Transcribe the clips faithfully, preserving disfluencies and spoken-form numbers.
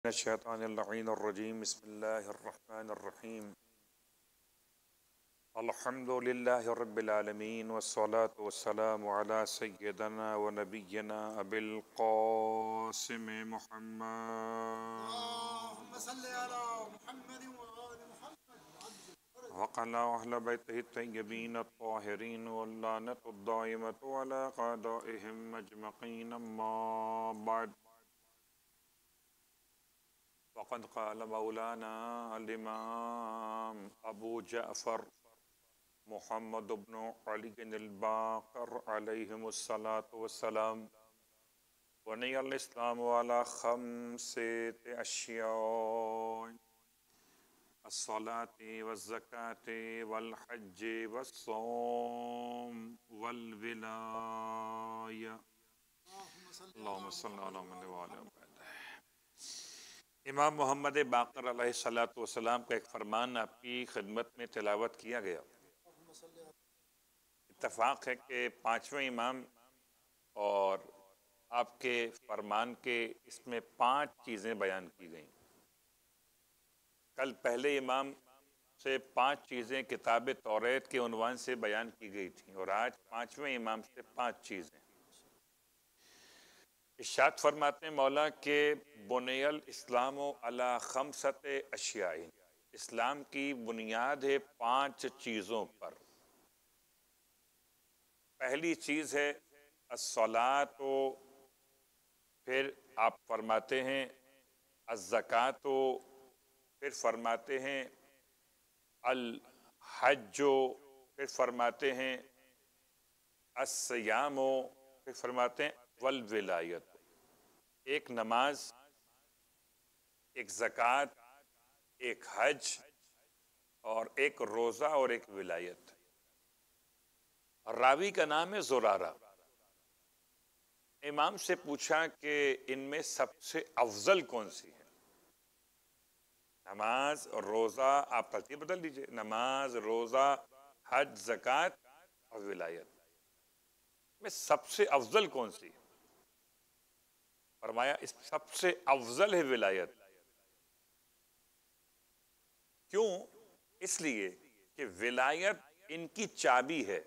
الشیطان اللعین الرجیم بسم اللہ الرحمن الرحیم الحمد للہ رب العالمین والصلاة والسلام علی سیدنا و نبینا ابی القاسم محمد اللهم صل على محمد وآل محمد وقال اہل بیتہ الطیبین الطاہرین واللعنۃ الدائمۃ علی اعدائہم اجمعین اما بعد وقد قال مولانا الامام ابو جعفر محمد بن علی الباقر علیہم الصلاة والسلام بنی الاسلام على خمسة اشیاء الصلاة والزکاة والحج والصوم والولایہ اللہم صلی اللہ علیہ وآلہ وسلم۔ امام محمد باقر علیہ الصلوۃ والسلام کا ایک فرمان آپ کی خدمت میں تلاوت کیا گیا۔ اتفاق ہے کہ پانچویں امام اور آپ کے فرمان کے اس میں پانچ چیزیں بیان کی گئیں۔ کل پہلے امام سے پانچ چیزیں کتاب توریت کے عنوان سے بیان کی گئی تھیں اور آج پانچویں امام سے پانچ چیزیں۔ ارشاد فرماتے ہیں مولا کہ بنی الاسلام علی خمسۃ اشیاء، اسلام کی بنیاد ہے پانچ چیزوں پر۔ پہلی چیز ہے الصلاۃ، پھر آپ فرماتے ہیں الزکاۃ، پھر فرماتے ہیں الحج، پھر فرماتے ہیں الصیام، پھر فرماتے ہیں والولایت۔ ایک نماز، ایک زکوٰۃ، ایک حج اور ایک روزہ اور ایک ولایت۔ راوی کا نام ہے زرارہ۔ امام سے پوچھا کہ ان میں سب سے افضل کون سی ہے؟ نماز اور روزہ، آپ ترتیب بدل دیجئے، نماز، روزہ، حج، زکوٰۃ اور ولایت میں سب سے افضل کون سی ہے؟ فرمایا اس سب سے افضل ہے ولایت۔ کیوں؟ اس لیے کہ ولایت ان کی چابی ہے۔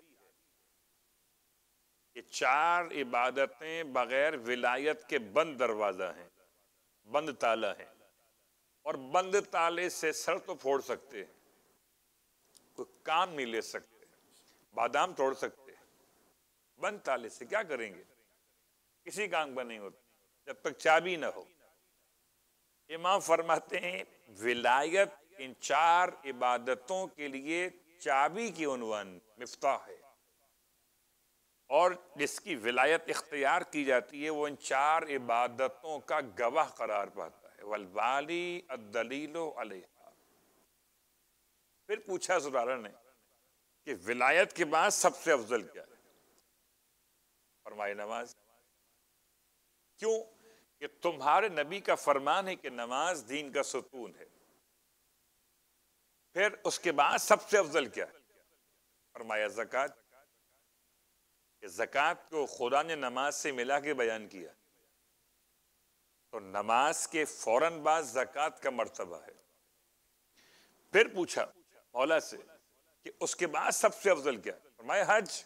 یہ چار عبادتیں بغیر ولایت کے بند دروازہ ہیں، بند تالا ہیں، اور بند تالے سے سر تو پھوڑ سکتے ہیں، کوئی کام نہیں لے سکتے، بادام توڑ سکتے، بند تالے سے کیا کریں گے؟ کسی کام کا نہیں ہوتا جب تک چابی نہ ہو۔ امام فرماتے ہیں ولایت ان چار عبادتوں کے لیے چابی کی عنوان، مفتاح ہے، اور جس کی ولایت اختیار کی جاتی ہے وہ ان چار عبادتوں کا گواہ قرار پاتا ہے۔ والوالی الدلیل علیہا۔ پھر پوچھا زرارہ نے کہ ولایت کے بعد سب سے افضل کیا ہے؟ فرمائے نماز۔ کیوں؟ کہ تمہارے نبی کا فرمان ہے کہ نماز دین کا ستون ہے۔ پھر اس کے بعد سب سے افضل کیا ہے؟ فرمایا زکوٰۃ، کہ زکوٰۃ کو خدا نے نماز سے ملا کے بیان کیا، تو نماز کے فوراً بعد زکوٰۃ کا مرتبہ ہے۔ پھر پوچھا مولا سے کہ اس کے بعد سب سے افضل کیا ہے؟ فرمایا حج۔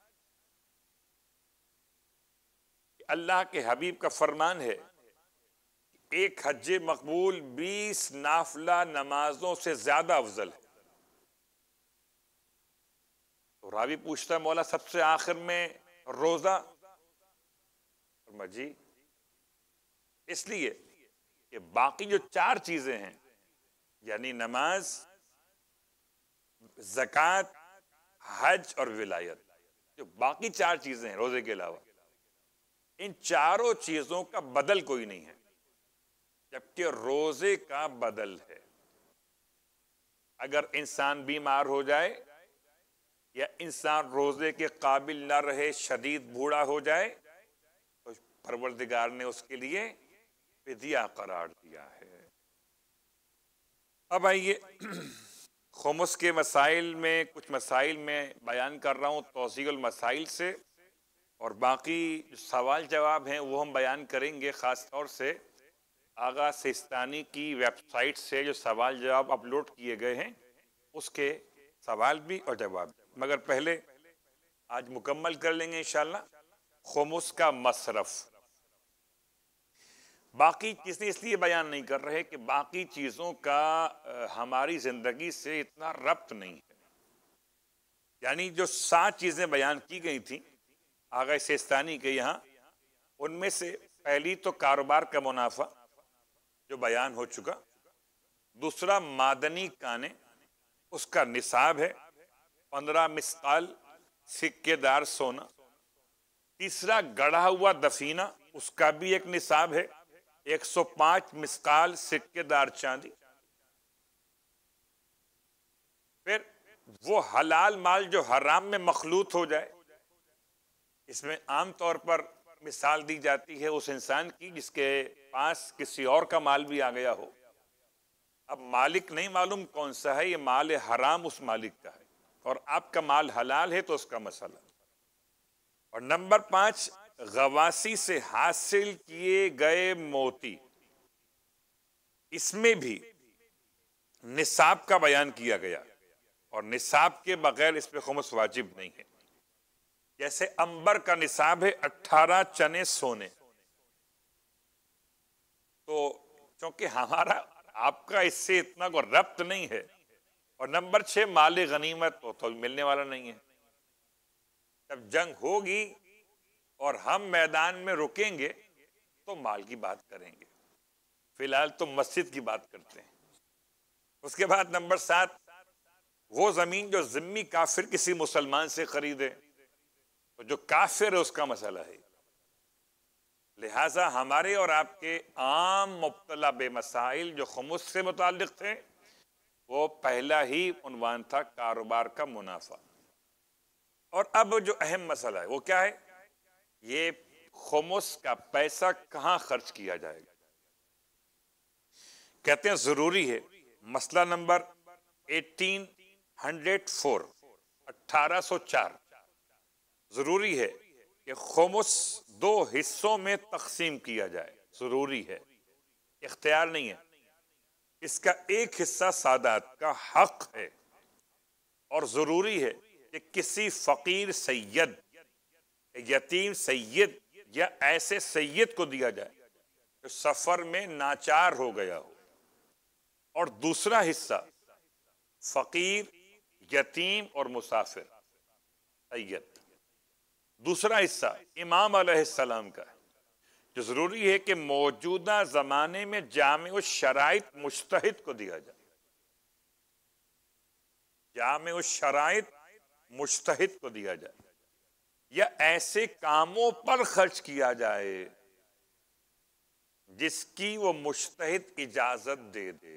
اللہ کے حبیب کا فرمان ہے ایک حج مقبول بیس نافلہ نمازوں سے زیادہ افضل ہے۔ تو راوی پوچھتا ہے مولا سب سے آخر میں روزہ؟ فرمایا جی، اس لیے کہ باقی جو چار چیزیں ہیں یعنی نماز، زکوٰۃ، حج اور ولایت، جو باقی چار چیزیں ہیں روزے کے علاوہ، ان چاروں چیزوں کا بدل کوئی نہیں ہے، جبکہ روزے کا بدل ہے۔ اگر انسان بیمار ہو جائے یا انسان روزے کے قابل نہ رہے، شدید بوڑھا ہو جائے، تو پروردگار نے اس کے لیے فدیہ قرار دیا ہے۔ اب آئیے خمس کے مسائل میں کچھ مسائل میں بیان کر رہا ہوں توضیح المسائل سے، اور باقی سوال جواب ہیں وہ ہم بیان کریں گے خاص طور سے آغا سیستانی کی ویب سائٹ سے جو سوال جواب اپلوڈ کیے گئے ہیں اس کے سوال بھی اور جواب بھی، مگر پہلے آج مکمل کر لیں گے انشاءاللہ خمس کا مصرف۔ باقی چیزیں اس لیے بیان نہیں کر رہے کہ باقی چیزوں کا ہماری زندگی سے اتنا ربط نہیں ہے، یعنی جو سات چیزیں بیان کی گئی تھیں آغا سیستانی کے یہاں، ان میں سے پہلی تو کاروبار کا منافع جو بیان ہو چکا، دوسرا معدنی کانے، اس کا نصاب ہے پندرہ مسقال سکے دار سونا، تیسرا گڑھا ہوا دفینہ، اس کا بھی ایک نصاب ہے ایک سو پانچ مسقال سکے دار چاندی، پھر وہ حلال مال جو حرام میں مخلوط ہو جائے، اس میں عام طور پر مثال دی جاتی ہے اس انسان کی جس کے پاس کسی اور کا مال بھی آ گیا ہو، اب مالک نہیں معلوم کون سا ہے، یہ مال حرام اس مالک کا ہے اور آپ کا مال حلال ہے تو اس کا مسئلہ۔ اور نمبر پانچ، غواصی سے حاصل کیے گئے موتی، اس میں بھی نصاب کا بیان کیا گیا اور نصاب کے بغیر اس پہ خمس واجب نہیں ہے۔ جیسے امبر کا نصاب ہے اٹھارہ چنے سونے، تو چونکہ ہمارا آپ کا اس سے اتنا کوئی ربط نہیں ہے، اور نمبر چھ مال غنیمت تو ملنے والا نہیں ہے، جب جنگ ہوگی اور ہم میدان میں رکیں گے تو مال کی بات کریں گے، فی الحال تو مسجد کی بات کرتے ہیں۔ اس کے بعد نمبر سات، وہ زمین جو ذمی کافر کسی مسلمان سے خریدے تو جو کافر ہے اس کا مسئلہ ہے، لہٰذا ہمارے اور آپ کے عام مبتلا بے مسائل جو خمس سے متعلق تھے وہ پہلا ہی عنوان تھا کاروبار کا منافع۔ اور اب جو اہم مسئلہ ہے وہ کیا ہے؟ یہ خمس کا پیسہ کہاں خرچ کیا جائے گا؟ کہتے ہیں ضروری ہے، مسئلہ نمبر ایٹین ہنڈریڈ فور اٹھارہ سو چار، ضروری ہے کہ خمس دو حصوں میں تقسیم کیا جائے، ضروری ہے، اختیار نہیں ہے۔ اس کا ایک حصہ سادات کا حق ہے اور ضروری ہے کہ کسی فقیر سید، یتیم سید یا ایسے سید کو دیا جائے جو سفر میں ناچار ہو گیا ہو، اور دوسرا حصہ فقیر، یتیم اور مسافر سید، دوسرا حصہ امام علیہ السلام کا ہے، جو ضروری ہے کہ موجودہ زمانے میں جامع الشرائط مجتہد کو دیا جائے، جامع الشرائط مجتہد کو دیا جائے، یا ایسے کاموں پر خرچ کیا جائے جس کی وہ مجتہد اجازت دے دے،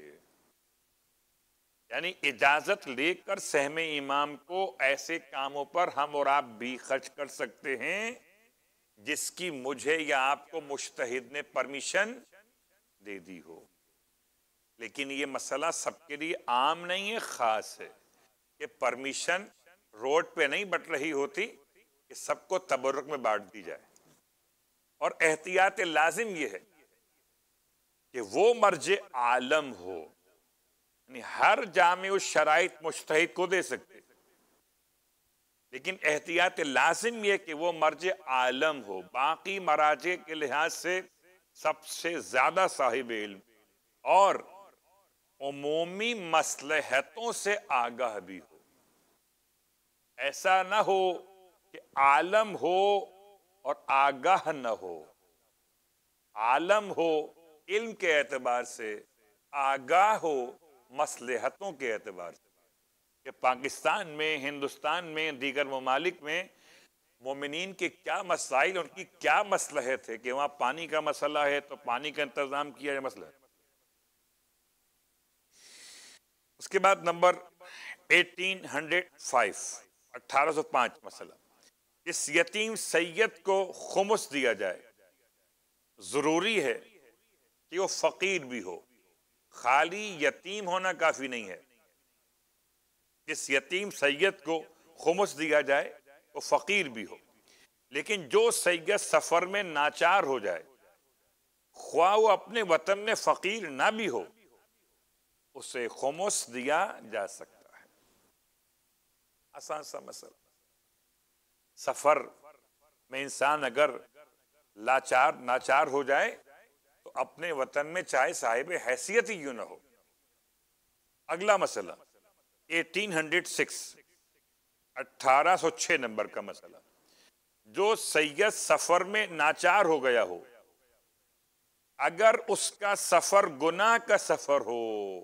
یعنی اجازت لے کر سہم امام کو ایسے کاموں پر ہم اور آپ بھی خرچ کر سکتے ہیں جس کی مجھے یا آپ کو مجتہد نے پرمیشن دے دی ہو، لیکن یہ مسئلہ سب کے لیے عام نہیں ہے، خاص ہے کہ پرمیشن روڈ پہ نہیں بٹ رہی ہوتی کہ سب کو تبرک میں بانٹ دی جائے، اور احتیاط لازم یہ ہے کہ وہ مرجع عالم ہو، یعنی ہر جامع الشرائط مجتہد کو دے سکتے، لیکن احتیاط لازم یہ کہ وہ مرجع عالم ہو، باقی مراجع کے لحاظ سے سب سے زیادہ صاحب علم اور عمومی مصلحتوں سے آگاہ بھی ہو۔ ایسا نہ ہو کہ عالم ہو اور آگاہ نہ ہو، عالم ہو علم کے اعتبار سے، آگاہ ہو مصلحتوں کے اعتبار سے، کہ پاکستان میں، ہندوستان میں، دیگر ممالک میں مومنین کے کیا مسائل، ان کی کیا مصلحت ہے، کہ وہاں پانی کا مسئلہ ہے تو پانی کا انتظام کیا جائے، مسئلہ ہے۔ اس کے بعد نمبر ایٹین ہنڈریڈ فائیو اٹھارہ سو پانچ مسئلہ، اس یتیم سید کو خمس دیا جائے، ضروری ہے کہ وہ فقیر بھی ہو، خالی یتیم ہونا کافی نہیں ہے، جس یتیم سید کو خمس دیا جائے وہ فقیر بھی ہو، لیکن جو سید سفر میں ناچار ہو جائے خواہ وہ اپنے وطن میں فقیر نہ بھی ہو اسے خمس دیا جا سکتا ہے۔ آسان سا مسئلہ۔ سفر میں انسان اگر لاچار ناچار ہو جائے تو اپنے وطن میں چاہے صاحب حیثیت ہی کیوں نہ ہو۔ اگلا مسئلہ ایٹین ہنڈریڈ سکس، اٹھارہ سو چھ نمبر کا مسئلہ۔ جو سید سفر میں ناچار ہو گیا ہو اگر اس کا سفر گناہ کا سفر ہو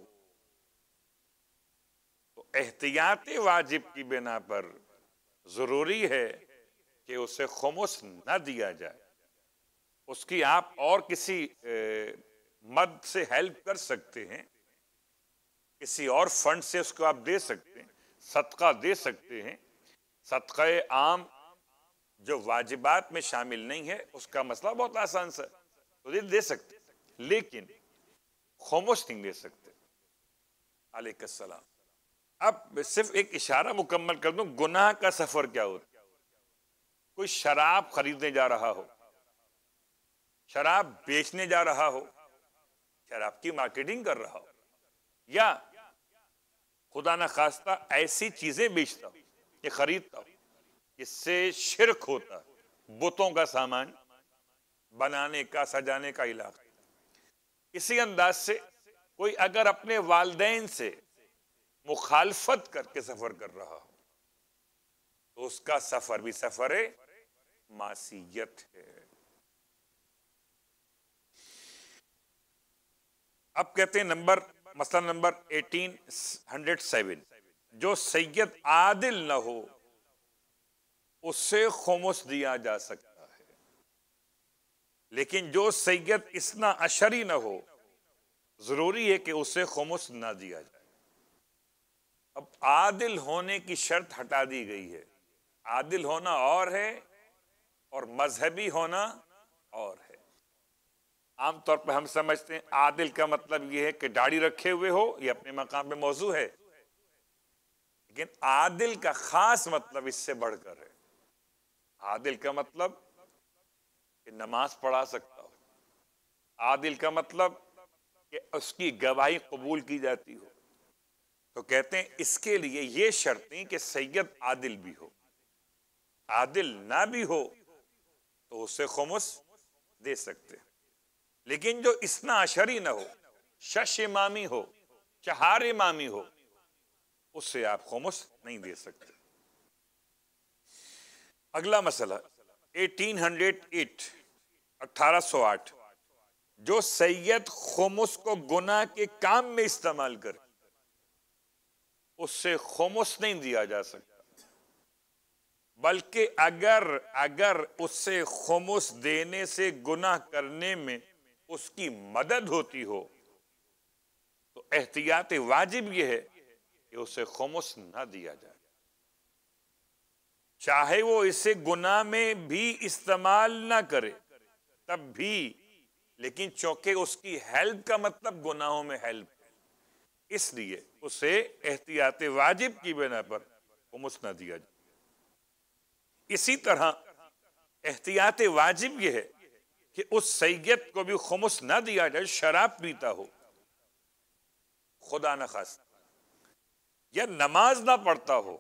تو احتیاط واجب کی بنا پر ضروری ہے کہ اسے خمس نہ دیا جائے۔ اس کی آپ اور کسی مد سے ہیلپ کر سکتے ہیں، کسی اور فنڈ سے اس کو آپ دے سکتے ہیں، صدقہ دے سکتے ہیں۔ صدقہ عام جو واجبات میں شامل نہیں ہے اس کا مسئلہ بہت آسان سا، تو یہ دے سکتے، لیکن خمس نہیں دے سکتے۔ علیہ السلام۔ اب صرف ایک اشارہ مکمل کر دوں، گناہ کا سفر کیا ہوتا؟ کوئی شراب خریدنے جا رہا ہو، شراب بیچنے جا رہا ہو، شراب کی مارکیٹنگ کر رہا ہو، یا خدا نخواستہ ایسی چیزیں بیچتا ہو کہ خریدتا ہو جس سے شرک ہوتا ہے، بتوں کا سامان بنانے کا، سجانے کا علاقہ۔ اسی انداز سے کوئی اگر اپنے والدین سے مخالفت کر کے سفر کر رہا ہو تو اس کا سفر بھی سفر معصیت ہے۔ اب کہتے ہیں نمبر مسئلہ نمبر ایٹین ہنڈریڈ سیون، جو سید عادل نہ ہو اسے خمس دیا جا سکتا ہے، لیکن جو سید اثنا عشری نہ ہو ضروری ہے کہ اسے خمس نہ دیا جائے۔ اب عادل ہونے کی شرط ہٹا دی گئی ہے۔ عادل ہونا اور ہے اور مذہبی ہونا اور ہے۔ عام طور پہ ہم سمجھتے ہیں عادل کا مطلب یہ ہے کہ داڑھی رکھے ہوئے ہو، یہ اپنے مقام پہ موضوع ہے، لیکن عادل کا خاص مطلب اس سے بڑھ کر ہے۔ عادل کا مطلب کہ نماز پڑھا سکتا ہو، عادل کا مطلب کہ اس کی گواہی قبول کی جاتی ہو۔ تو کہتے ہیں اس کے لیے یہ شرط نہیں کہ سید عادل بھی ہو، عادل نہ بھی ہو تو اسے خمس دے سکتے، لیکن جو اثنا عشری نہ ہو، شش امامی ہو، چہار امامی ہو، اس سے آپ خمس نہیں دے سکتے۔ اگلا مسئلہ ایٹین ہنڈریڈ ایٹ، اٹھارہ سو آٹھ، جو سید خمس کو گناہ کے کام میں استعمال کرے اس سے خمس نہیں دیا جا سکتا، بلکہ اگر اگر اس سے خمس دینے سے گناہ کرنے میں اس کی مدد ہوتی ہو تو احتیاط واجب یہ ہے کہ اسے خمس نہ دیا جائے، چاہے وہ اسے گناہ میں بھی استعمال نہ کرے تب بھی، لیکن چونکہ اس کی ہیلپ کا مطلب گناہوں میں ہیلپ ہے، اس لیے اسے احتیاط واجب کی بنا پر خمس نہ دیا جائے۔ اسی طرح احتیاط واجب یہ ہے کہ اس سید کو بھی خمس نہ دیا جائے شراب پیتا ہو، خدا نخواستہ، یا نماز نہ پڑھتا ہو،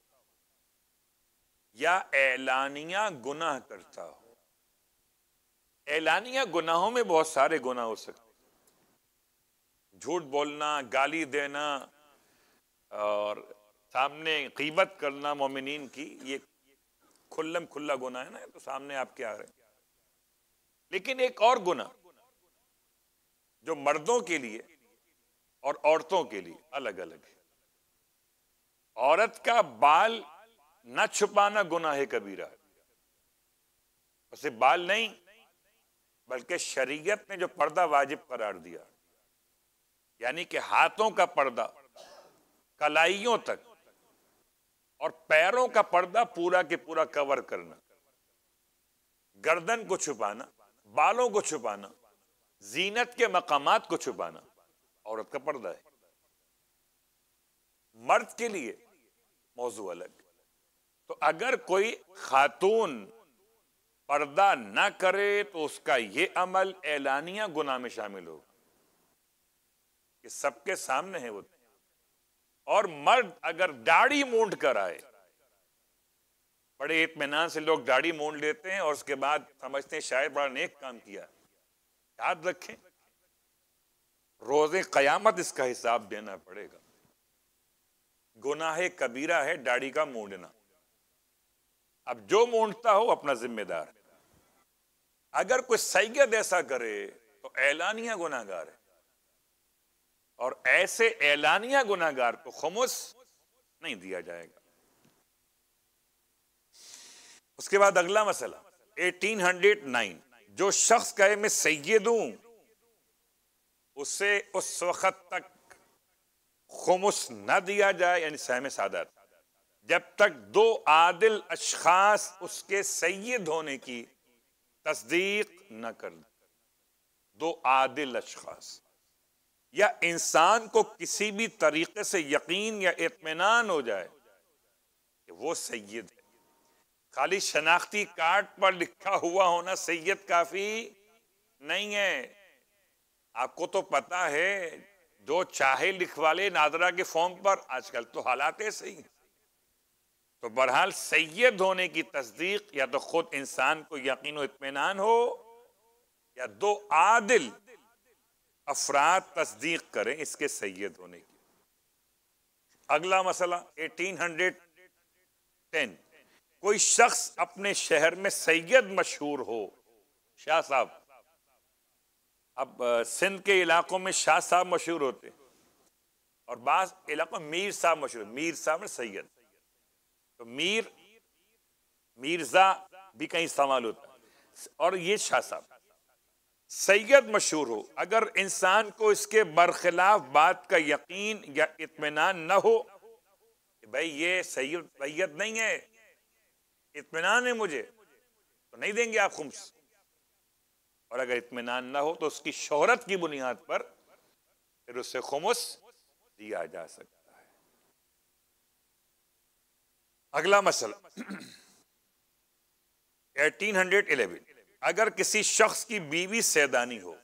یا اعلانیہ گناہ کرتا ہو۔ اعلانیہ گناہوں میں بہت سارے گناہ ہو سکتے، جھوٹ بولنا، گالی دینا، اور سامنے غیبت کرنا مومنین کی، یہ کھلم کھلا گناہ ہے نا، تو سامنے آپ کے آ رہے ہیں۔ لیکن ایک اور گناہ جو مردوں کے لیے اور عورتوں کے لیے الگ الگ ہے، عورت کا بال نہ چھپانا گناہ کبیرہ ہے، اسے بال نہیں بلکہ شریعت نے جو پردہ واجب قرار دیا، یعنی کہ ہاتھوں کا پردہ کلائیوں تک اور پیروں کا پردہ پورا کے پورا کور کرنا، گردن کو چھپانا، بالوں کو چھپانا، زینت کے مقامات کو چھپانا عورت کا پردہ ہے۔ مرد کے لیے موضوع الگ۔ تو اگر کوئی خاتون پردہ نہ کرے تو اس کا یہ عمل اعلانیہ گناہ میں شامل ہوگا کہ سب کے سامنے ہے وہ. اور مرد اگر داڑھی مونڈ کر آئے، بڑے اطمینان سے لوگ داڑھی مونڈ لیتے ہیں اور اس کے بعد سمجھتے ہیں شاید بڑا نیک کام کیا. یاد رکھیں روز قیامت اس کا حساب دینا پڑے گا. گناہ کبیرہ ہے داڑھی کا مونڈنا. اب جو مونڈتا ہو اپنا ذمہ دار ہے. اگر کوئی سید ایسا کرے تو اعلانیہ گناہ گار ہے، اور ایسے اعلانیہ گناہ گار کو خمس نہیں دیا جائے گا. اس کے بعد اگلا مسئلہ اٹھارہ سو نو، جو شخص کہے میں سید ہوں اسے اس وقت تک خمس نہ دیا جائے، یعنی سہم سعادت، جب تک دو عادل اشخاص اس کے سید ہونے کی تصدیق نہ کر دیں. دو عادل اشخاص، یا انسان کو کسی بھی طریقے سے یقین یا اطمینان ہو جائے کہ وہ سید ہے. خالی شناختی کارڈ پر لکھا ہوا ہونا سید کافی نہیں ہے. آپ کو تو پتا ہے جو چاہے لکھوا لے نادرا کے فارم پر، آج کل تو حالات ایسے ہی ہیں. تو بہرحال سید ہونے کی تصدیق یا تو خود انسان کو یقین و اطمینان ہو یا دو عادل افراد تصدیق کریں اس کے سید ہونے کی. اگلا مسئلہ اٹھارہ سو دس، کوئی شخص اپنے شہر میں سید مشہور ہو. شاہ صاحب، اب سندھ کے علاقوں میں شاہ صاحب مشہور ہوتے اور بعض علاقوں میں میر صاحب مشہور. میر صاحب میں سید، تو میر میرزا بھی کہیں استعمال ہوتا ہے، اور یہ شاہ صاحب. سید مشہور ہو، اگر انسان کو اس کے برخلاف بات کا یقین یا اطمینان نہ ہو کہ بھائی یہ سید سید نہیں ہے، اطمینان ہے مجھے، تو نہیں دیں گے آپ خمس. اور اگر اطمینان نہ ہو تو اس کی شہرت کی بنیاد پر پھر اسے خمس دیا جا سکتا ہے. اگلا مسئلہ اٹھارہ سو گیارہ، اگر کسی شخص کی بیوی سیدانی ہو،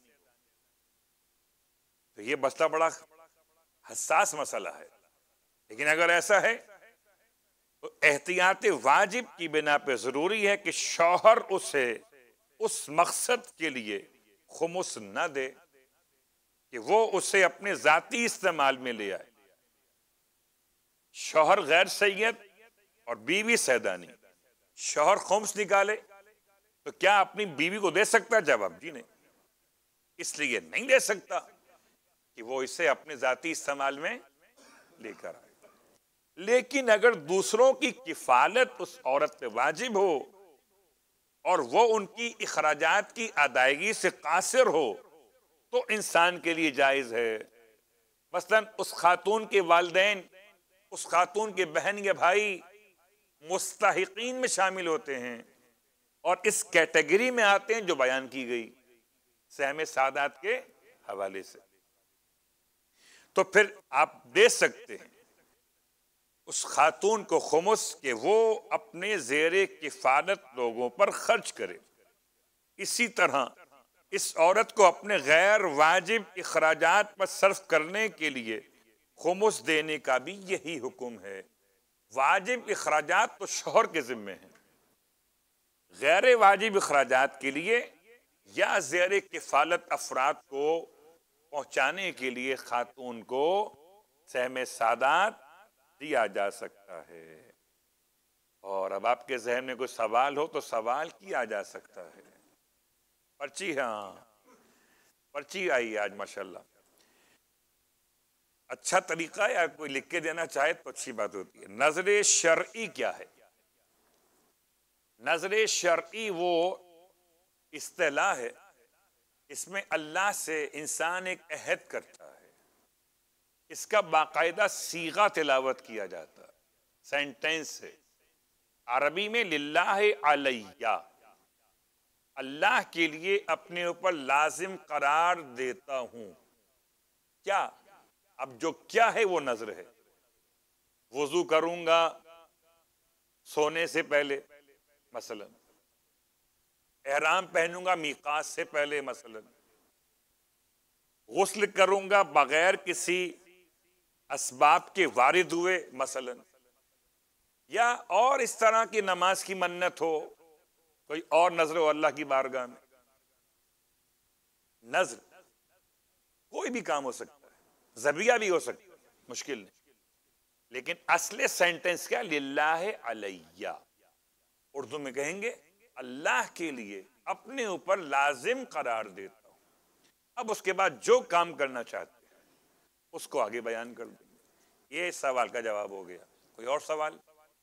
تو یہ مسئلہ بڑا حساس مسئلہ ہے، لیکن اگر ایسا ہے تو احتیاط واجب کی بنا پہ ضروری ہے کہ شوہر اسے اس مقصد کے لیے خمس نہ دے کہ وہ اسے اپنے ذاتی استعمال میں لے آئے. شوہر غیر سید اور بیوی سیدانی، شوہر خمس نکالے تو کیا اپنی بیوی کو دے سکتا؟ جواب جی نہیں. اس لیے نہیں دے سکتا کہ وہ اسے اپنے ذاتی استعمال میں لے کر آئے. لیکن اگر دوسروں کی کفالت اس عورت پہ واجب ہو اور وہ ان کی اخراجات کی ادائیگی سے قاصر ہو تو انسان کے لیے جائز ہے. مثلا اس خاتون کے والدین، اس خاتون کے بہن یا بھائی مستحقین میں شامل ہوتے ہیں اور اس کیٹیگری میں آتے ہیں جو بیان کی گئی سہم سعادت کے حوالے سے، تو پھر آپ دے سکتے ہیں اس خاتون کو خمس کہ وہ اپنے زیر کفالت لوگوں پر خرچ کرے. اسی طرح اس عورت کو اپنے غیر واجب اخراجات پر صرف کرنے کے لیے خمس دینے کا بھی یہی حکم ہے. واجب اخراجات تو شوہر کے ذمے ہیں، غیر واجب اخراجات کے لیے یا زیر کفالت افراد کو پہنچانے کے لیے خاتون کو سہم سعادت دیا جا سکتا ہے. اور اب آپ کے ذہن میں کوئی سوال ہو تو سوال کیا جا سکتا ہے. پرچی، ہاں پرچی آئی آج ماشاءاللہ. اچھا طریقہ ہے، کوئی لکھ کے دینا چاہے تو اچھی بات ہوتی ہے. نظر شرعی کیا ہے؟ نظر شرعی وہ اصطلاح ہے، اس میں اللہ سے انسان ایک عہد کرتا ہے، اس کا باقاعدہ صیغہ تلاوت کیا جاتا ہے، سینٹینس ہے. عربی میں للہ علیہ، اللہ کے لیے اپنے اوپر لازم قرار دیتا ہوں. کیا؟ اب جو کیا ہے وہ نظر ہے. وضو کروں گا سونے سے پہلے مثلا، احرام پہنوں گا میقات سے پہلے مثلا، غسل کروں گا بغیر کسی اسباب کے وارد ہوئے مثلا، یا اور اس طرح کی نماز کی منت ہو، کوئی اور نظر ہو اللہ کی بارگاہ میں، نظر کوئی بھی کام ہو سکتا ہے، ذبیحہ بھی ہو سکتا ہے، مشکل نہیں، لیکن اصل سینٹنس کیا؟ للہ علیہ، اردو میں کہیں گے اللہ کے لیے اپنے اوپر لازم قرار دیتا ہوں۔ اب اس کے بعد جو کام کرنا چاہتے ہیں اس کو آگے بیان کر دیں گے۔ یہ سوال کا جواب ہو گیا۔ کوئی اور سوال؟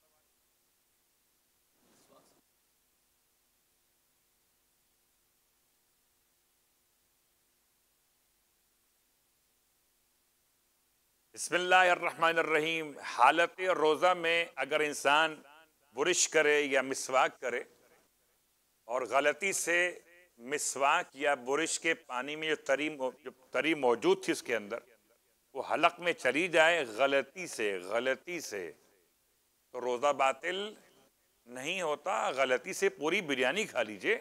بسم اللہ الرحمن الرحیم۔ حالت روزہ میں اگر انسان برش کرے یا مسواک کرے اور غلطی سے مسواک یا برش کے پانی میں جو تری جو تری موجود تھی اس کے اندر وہ حلق میں چلی جائے غلطی سے غلطی سے تو روزہ باطل نہیں ہوتا۔ غلطی سے پوری بریانی کھا لیجئے،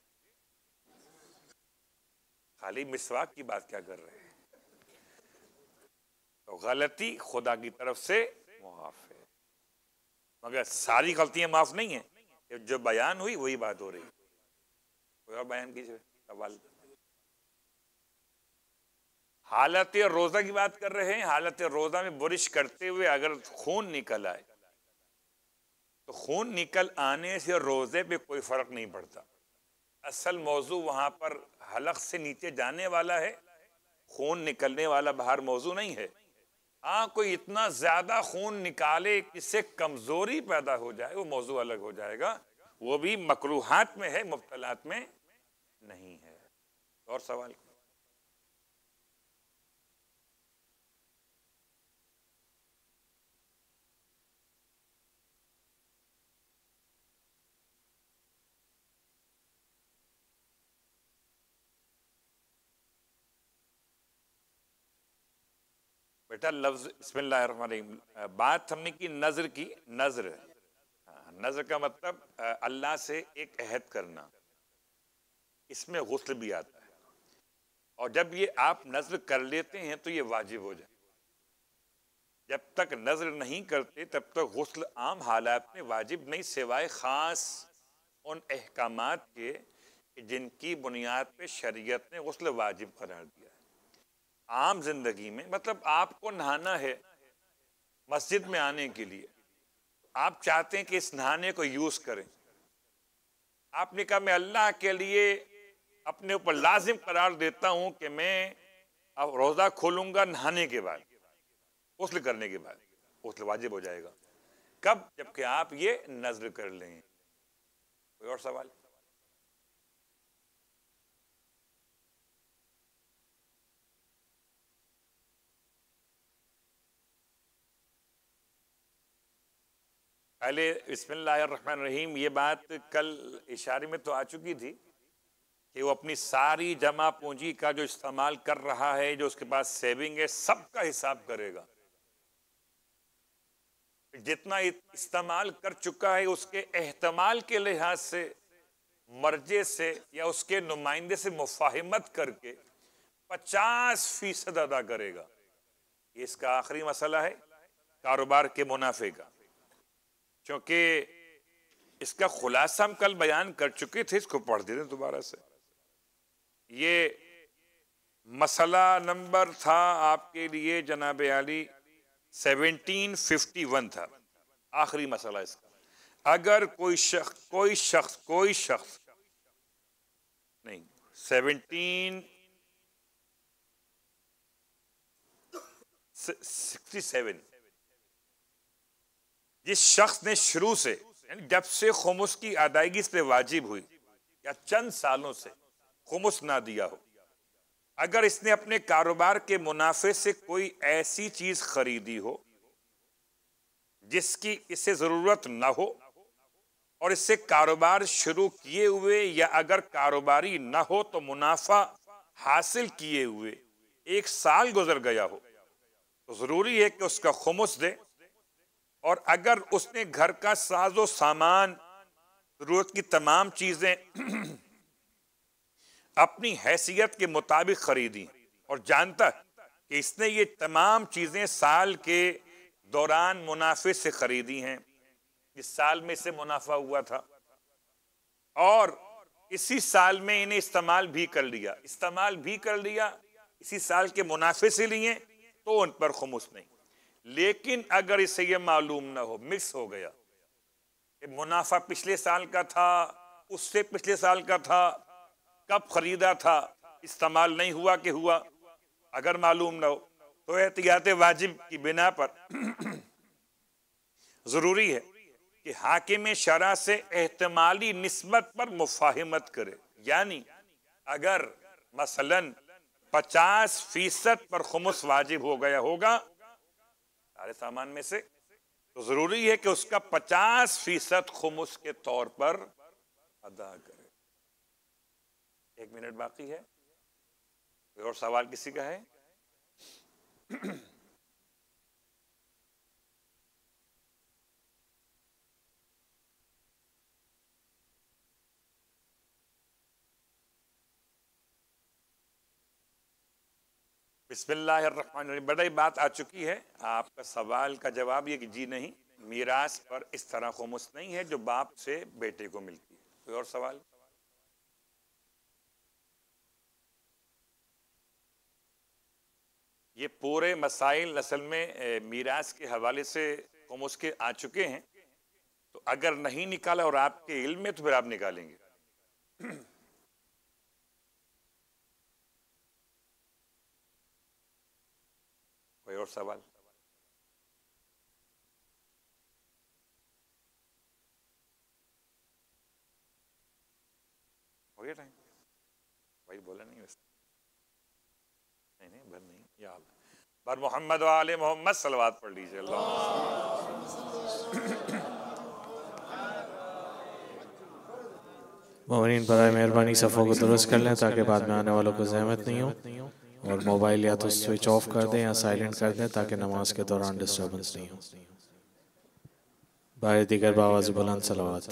خالی مسواک کی بات کیا کر رہے ہیں؟ تو غلطی خدا کی طرف سے معاف ہے، مگر ساری غلطیاں معاف نہیں ہیں۔ جو بیان ہوئی وہی بات ہو رہی ہے۔ کوئی اور بیان کیجئے سوال؟ حالت روزہ کی بات کر رہے ہیں۔ حالت روزہ میں برش کرتے ہوئے اگر خون نکل آئے تو خون نکل آنے سے روزے پہ کوئی فرق نہیں پڑتا۔ اصل موضوع وہاں پر حلق سے نیچے جانے والا ہے، خون نکلنے والا باہر موضوع نہیں ہے۔ ہاں کوئی اتنا زیادہ خون نکالے کہ سے کمزوری پیدا ہو جائے وہ موضوع الگ ہو جائے گا، وہ بھی مکروہات میں ہے، مبتلات میں نہیں ہے۔ اور سوال؟ بیٹا لفظ بسم اللہ الرحمن الرحیم، بات ہم نے کی نظر کی۔ نظر نظر کا مطلب اللہ سے ایک عہد کرنا، اس میں غسل بھی آتا ہے، اور جب یہ آپ نظر کر لیتے ہیں تو یہ واجب ہو جائے۔ جب تک نظر نہیں کرتے تب تک غسل عام حالات میں واجب نہیں، سوائے خاص ان احکامات کے جن کی بنیاد پہ شریعت نے غسل واجب قرار دیا ہے۔ عام زندگی میں مطلب آپ کو نہانا ہے مسجد میں آنے کے لیے، آپ چاہتے ہیں کہ اس نہانے کو یوز کریں، آپ نے کہا میں اللہ کے لیے اپنے اوپر لازم قرار دیتا ہوں کہ میں اب روزہ کھولوں گا نہانے کے بعد، غسل کرنے کے بعد، غسل واجب ہو جائے گا۔ کب؟ جبکہ آپ یہ نذر کر لیں۔ کوئی اور سوال؟ پہلے بسم اللہ الرحمن الرحیم، یہ بات کل اشارے میں تو آ چکی تھی کہ وہ اپنی ساری جمع پونجی کا جو استعمال کر رہا ہے، جو اس کے پاس سیونگ ہے، سب کا حساب کرے گا۔ جتنا استعمال کر چکا ہے اس کے احتمال کے لحاظ سے مرجے سے یا اس کے نمائندے سے مفاہمت کر کے پچاس فیصد ادا کرے گا۔ یہ اس کا آخری مسئلہ ہے کاروبار کے منافع کا، چونکہ اس کا خلاصہ ہم کل بیان کر چکے تھے، اس کو پڑھ دیتے ہیں دوبارہ سے۔ یہ مسئلہ نمبر تھا آپ کے لیے جناب عالی سیونٹین ففٹی ون تھا، آخری مسئلہ اس کا۔ اگر کوئی شخص کوئی شخص کوئی شخص نہیں سیونٹین سکسٹی سیون جس شخص نے شروع سے یعنی جب سے خمس کی ادائیگی اس پہ واجب ہوئی یا چند سالوں سے خمس نہ دیا ہو، اگر اس نے اپنے کاروبار کے منافع سے کوئی ایسی چیز خریدی ہو جس کی اسے ضرورت نہ ہو اور اس سے کاروبار شروع کیے ہوئے یا اگر کاروباری نہ ہو تو منافع حاصل کیے ہوئے ایک سال گزر گیا ہو تو ضروری ہے کہ اس کا خمس دے، اور اگر اس نے گھر کا ساز و سامان ضرورت کی تمام چیزیں اپنی حیثیت کے مطابق خریدی اور جانتا کہ اس نے یہ تمام چیزیں سال کے دوران منافع سے خریدی ہیں، اس سال میں سے منافع ہوا تھا اور اسی سال میں انہیں استعمال بھی کر لیا استعمال بھی کر لیا اسی سال کے منافع سے لیے تو ان پر خمس نہیں۔ لیکن اگر اسے یہ معلوم نہ ہو، مکس ہو گیا کہ منافع پچھلے سال کا تھا، اس سے پچھلے سال کا تھا، کب خریدا تھا، استعمال نہیں ہوا کہ ہوا، اگر معلوم نہ ہو تو احتیاط واجب کی بنا پر ضروری ہے کہ حاکم شرع سے احتمالی نسبت پر مفاہمت کرے۔ یعنی اگر مثلاً پچاس فیصد پر خمس واجب ہو گیا ہوگا سارے سامان میں سے، تو ضروری ہے کہ اس کا پچاس فیصد خمس کے طور پر ادا کرے۔ ایک منٹ باقی ہے، کوئی اور سوال کسی کا ہے؟ بسم اللہ الرحمن الرحیم۔ بڑی بات آ چکی ہے، آپ کا سوال کا جواب یہ کہ جی نہیں، میراث پر اس طرح خمس نہیں ہے جو باپ سے بیٹے کو ملتی ہے۔ کوئی اور سوال؟ یہ پورے مسائل اصل میں میراث کے حوالے سے خمس کے آ چکے ہیں، تو اگر نہیں نکالا اور آپ کے علم میں تو پھر آپ نکالیں گے۔ کوئی اور سوال؟ ہو گیا ٹائم؟ بھائی بولا نہیں ویسے، نہیں نہیں بھر نہیں، یا اللہ بر محمد و آل محمد صلوات پڑھ لیجئے۔ اللہ مومنین برائے مہربانی صفوں کو درست کر لیں تاکہ بعد میں آنے والوں کو زحمت نہیں ہو، اور موبائل یا تو سوئچ آف کر دیں یا سائلنٹ کر دیں تاکہ نماز کے دوران ڈسٹربنس نہیں ہو۔ باہر دیگر بآواز بلند صلوات۔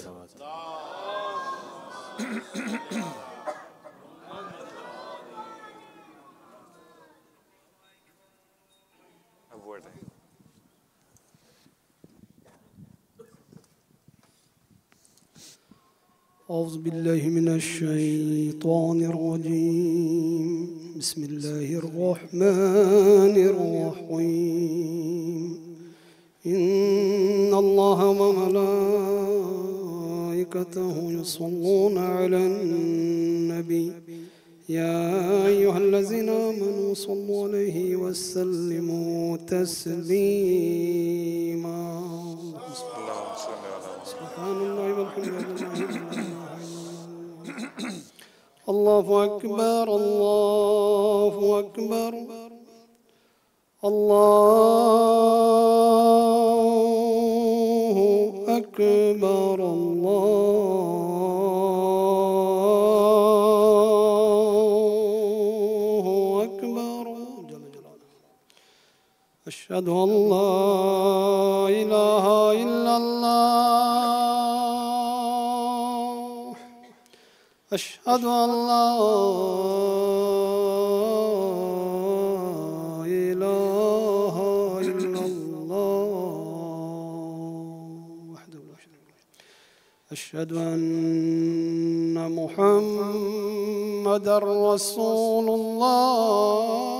أعوذ بالله من الشيطان الرجيم بسم الله الرحمن الرحيم إن الله وملائكته يصلون على النبي يا أيها الذين آمنوا صلوا عليه وسلموا تسليما سبحان الله والحمد لله الله أكبر الله أكبر الله أكبر الله أكبر جل جلاله أشهد أن لا إله إلا الله أشهد أن لا إله إلا الله وحده لا شريك له أشهد أن محمدا رسول الله